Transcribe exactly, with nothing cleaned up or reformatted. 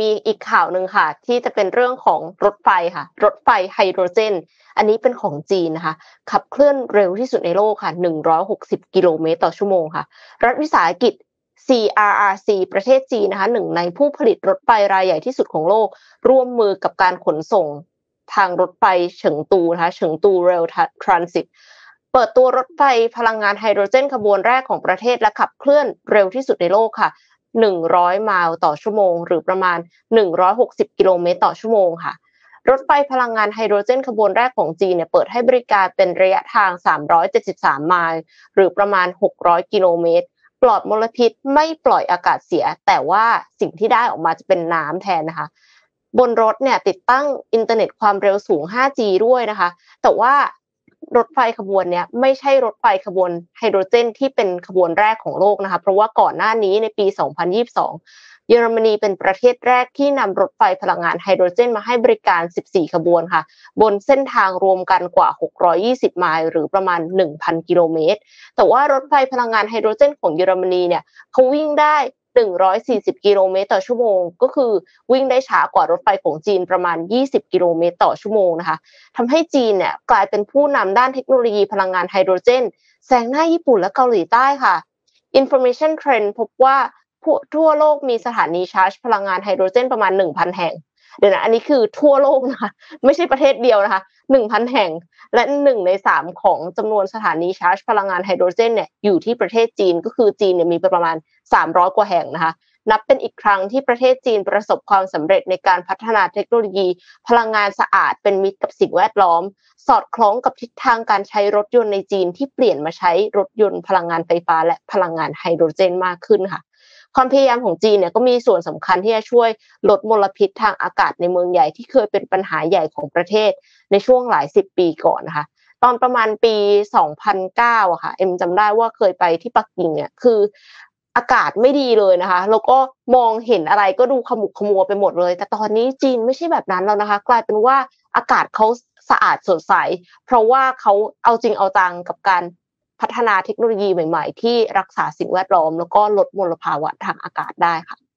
มีอีกข่าวนึงค่ะที่จะเป็นเรื่องของรถไฟค่ะรถไฟไฮโดรเจนอันนี้เป็นของจีนนะคะขับเคลื่อนเร็วที่สุดในโลกค่ะหนึ่งร้อยหกสิบกิโลเมตรต่อชั่วโมงค่ะรัฐวิสาหกิจ ซี อาร์ อาร์ ซี ประเทศจีนนะคะหนึ่งในผู้ผลิตรถไฟรายใหญ่ที่สุดของโลกร่วมมือกับการขนส่งทางรถไฟเฉิงตูนะคะเฉิงตูเรลทรานสิตเปิดตัวรถไฟพลังงานไฮโดรเจนขบวนแรกของประเทศและขับเคลื่อนเร็วที่สุดในโลกค่ะหนึ่งร้อยไมล์ต่อชั่วโมงหรือประมาณหนึ่งร้อยหกสิบกิโลเมตรต่อชั่วโมงค่ะรถไฟพลังงานไฮโดรเจนขบวนแรกของจีนเนี่ยเปิดให้บริการเป็นระยะทางสามร้อยเจ็ดสิบสามไมล์หรือประมาณหกร้อยกิโลเมตรปลอดมลพิษไม่ปล่อยอากาศเสียแต่ว่าสิ่งที่ได้ออกมาจะเป็นน้ำแทนนะคะบนรถเนี่ยติดตั้งอินเทอร์เน็ตความเร็วสูง ห้าจี ด้วยนะคะแต่ว่ารถไฟขบวนเนี้ยไม่ใช่รถไฟขบวนไฮโดรเจนที่เป็นขบวนแรกของโลกนะคะเพราะว่าก่อนหน้านี้ในปีสองพันยี่สิบสองเยอรมนีเป็นประเทศแรกที่นำรถไฟพลังงานไฮโดรเจนมาให้บริการสิบสี่ขบวนค่ะบนเส้นทางรวมกันกว่าหกร้อยยี่สิบไมล์หรือประมาณ หนึ่งพันกิโลเมตรแต่ว่ารถไฟพลังงานไฮโดรเจนของเยอรมนีเนี่ยเขาวิ่งได้หนึ่งร้อยสี่สิบกิโลเมตรต่อชั่วโมงก็คือวิ่งได้ช้ากว่ารถไฟของจีนประมาณยี่สิบกิโลเมตรต่อชั่วโมงนะคะทำให้จีนเนี่ยกลายเป็นผู้นำด้านเทคโนโลยีพลังงานไฮโดรเจนแซงหน้าญี่ปุ่นและเกาหลีใต้ค่ะ Information Trend พบว่าทั่วโลกมีสถานีชาร์จพลังงานไฮโดรเจนประมาณ หนึ่งพัน แห่งเดี๋ยวนะอันนี้คือทั่วโลกนะคะไม่ใช่ประเทศเดียวนะคะ หนึ่งพัน แห่งและหนึ่งในสามของจำนวนสถานีชาร์จพลังงานไฮโดรเจนเนี่ยอยู่ที่ประเทศจีนก็คือจีนเนี่ยมีประมาณสามร้อยกว่าแห่งนะคะนับเป็นอีกครั้งที่ประเทศจีนประสบความสำเร็จในการพัฒนาเทคโนโลยีพลังงานสะอาดเป็นมิตรกับสิ่งแวดล้อมสอดคล้องกับทิศทางการใช้รถยนต์ในจีนที่เปลี่ยนมาใช้รถยนต์พลังงานไฟฟ้าและพลังงานไฮโดรเจนมากขึ้นค่ะความพยายามของจีนเนี่ยก็มีส่วนสำคัญที่จะช่วยลดมลพิษทางอากาศในเมืองใหญ่ที่เคยเป็นปัญหาใหญ่ของประเทศในช่วงหลายสิบปีก่อนนะคะตอนประมาณปีสองพันเก้าอะค่ะเอ็มจำได้ว่าเคยไปที่ปักกิ่งเนี่ยคืออากาศไม่ดีเลยนะคะแล้วก็มองเห็นอะไรก็ดูขมุกขมัวไปหมดเลยแต่ตอนนี้จีนไม่ใช่แบบนั้นแล้วนะคะกลายเป็นว่าอากาศเขาสะอาดสดใสเพราะว่าเขาเอาจริงเอาจังกับการพัฒนาเทคโนโลยีใหม่ๆที่รักษาสิ่งแวดล้อมแล้วก็ลดมลภาวะทางอากาศได้ค่ะ